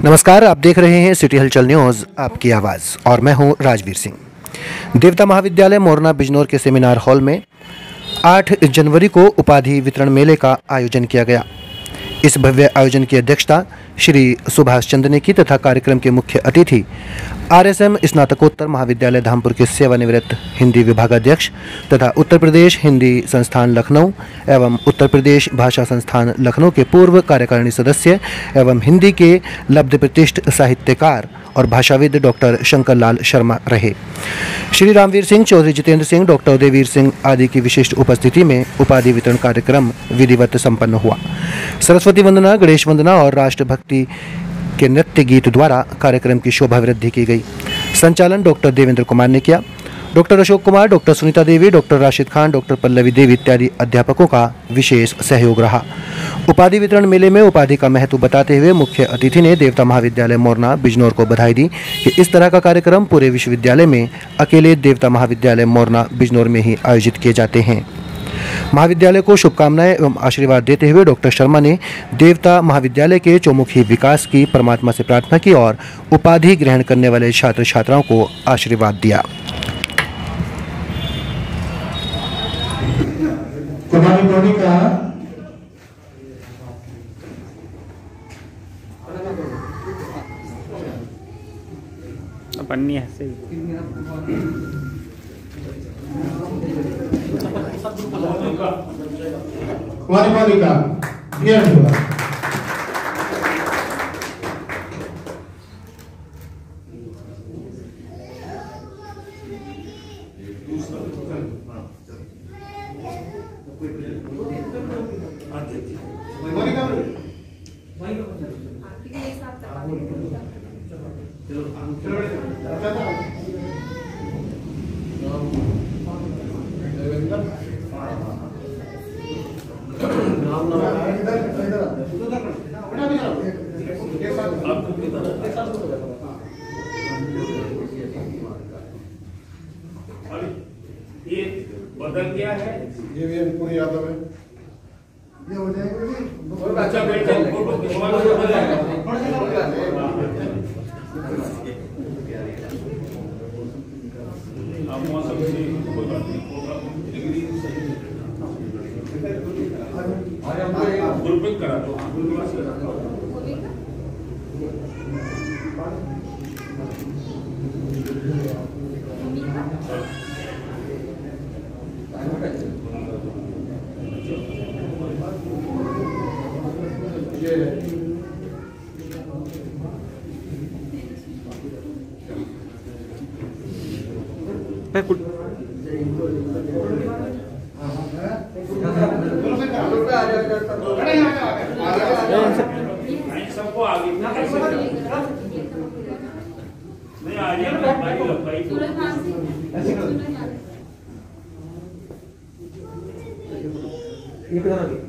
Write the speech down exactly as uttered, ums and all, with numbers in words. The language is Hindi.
नमस्कार, आप देख रहे हैं सिटी हलचल न्यूज़, आपकी आवाज़, और मैं हूं राजवीर सिंह। देवता महाविद्यालय मोरना बिजनौर के सेमिनार हॉल में आठ जनवरी को उपाधि वितरण मेले का आयोजन किया गया। इस भव्य आयोजन की अध्यक्षता श्री सुभाष चंद्र ने की तथा कार्यक्रम के मुख्य अतिथि आरएसएम स्नातकोत्तर महाविद्यालय धामपुर के सेवानिवृत्त हिंदी विभागाध्यक्ष तथा उत्तर प्रदेश हिंदी संस्थान लखनऊ एवं उत्तर प्रदेश भाषा संस्थान लखनऊ के पूर्व कार्यकारिणी सदस्य एवं हिंदी के लब्ध प्रतिष्ठित साहित्यकार और भाषाविद डॉक्टर शंकर लाल शर्मा रहे। श्री रामवीर सिंह, चौधरी जितेंद्र सिंह, डॉक्टर उदयवीर सिंह आदि की विशिष्ट उपस्थिति में उपाधि वितरण कार्यक्रम विधिवत संपन्न हुआ। सरस्वती वंदना, गणेश वंदना और राष्ट्रभक्ति के नृत्य गीत द्वारा कार्यक्रम की शोभा वृद्धि की गई। संचालन डॉक्टर देवेंद्र कुमार ने किया। Doctor Ashok Kumar, doctor Sunita Devi, doctor Rashid Khan, doctor Pallavi Devi इत्यादि अध्यापकों का विशेष सहयोग रहा। उपाधि वितरण मेले में उपाधि का महत्व बताते हुए मुख्य अतिथि ने देवता महाविद्यालय मोरना बिजनौर को बधाई दी कि इस तरह का कार्यक्रम पूरे विश्वविद्यालय में अकेले देवता महाविद्यालय मोरना बिजनौर में ही आयोजित किए जाते हैं। महाविद्यालय को शुभकामनाएं एवं आशीर्वाद देते हुए डॉक्टर शर्मा ने देवता महाविद्यालय के चौमुखी विकास की परमात्मा से प्रार्थना की और उपाधि ग्रहण करने वाले छात्र छात्राओं को आशीर्वाद दिया। पन्नी है सही। कुमारी बालिका ये होगा ये बदल गया है, ये भी पूरी यादव है, ये हो जाएगा। अच्छा बेटा अब मौसम से कोई बात नहीं, ग्रुपिंग करा दो। सबको आगे नहीं आ जाए।